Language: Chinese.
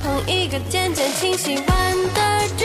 同一个渐渐清晰完的